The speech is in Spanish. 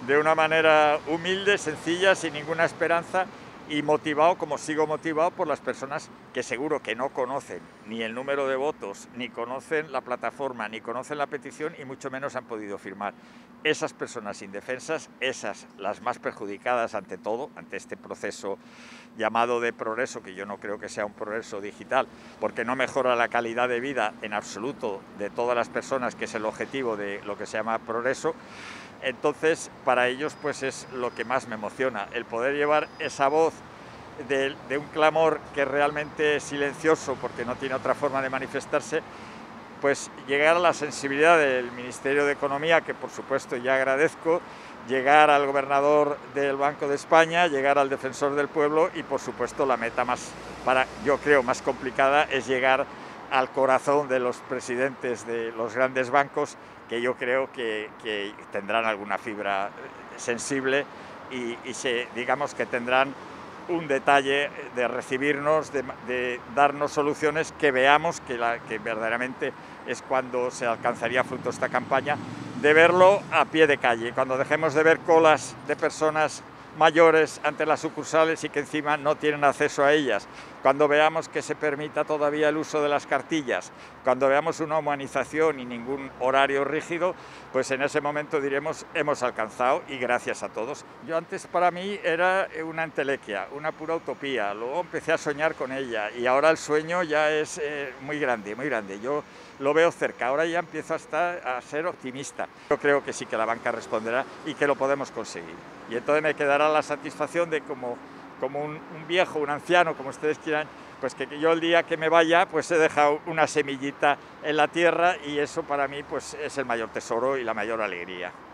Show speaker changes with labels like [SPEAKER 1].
[SPEAKER 1] de una manera humilde, sencilla, sin ninguna esperanza y motivado, como sigo motivado, por las personas que seguro que no conocen ni el número de votos, ni conocen la plataforma, ni conocen la petición y mucho menos han podido firmar. Esas personas indefensas, esas las más perjudicadas ante todo, ante este proceso llamado de progreso, que yo no creo que sea un progreso digital, porque no mejora la calidad de vida en absoluto de todas las personas, que es el objetivo de lo que se llama progreso. Entonces, para ellos, pues es lo que más me emociona, el poder llevar esa voz de un clamor que realmente es silencioso, porque no tiene otra forma de manifestarse, pues llegar a la sensibilidad del Ministerio de Economía, que por supuesto ya agradezco, llegar al gobernador del Banco de España, llegar al defensor del pueblo y por supuesto la meta yo creo, más complicada es llegar al corazón de los presidentes de los grandes bancos, que yo creo que tendrán alguna fibra sensible y digamos que tendrán un detalle de recibirnos, de darnos soluciones que veamos que verdaderamente es cuando se alcanzaría fruto esta campaña, de verlo a pie de calle, cuando dejemos de ver colas de personas mayores ante las sucursales y que encima no tienen acceso a ellas, cuando veamos que se permita todavía el uso de las cartillas, cuando veamos una humanización y ningún horario rígido, pues en ese momento diremos hemos alcanzado y gracias a todos. Yo antes para mí era una entelequia, una pura utopía, luego empecé a soñar con ella y ahora el sueño ya es muy grande, muy grande. Yo lo veo cerca, ahora ya empiezo a ser optimista. Yo creo que sí que la banca responderá y que lo podemos conseguir. Y entonces me quedará la satisfacción de como un viejo, un anciano, como ustedes quieran, pues que yo el día que me vaya pues he dejado una semillita en la tierra y eso para mí pues es el mayor tesoro y la mayor alegría.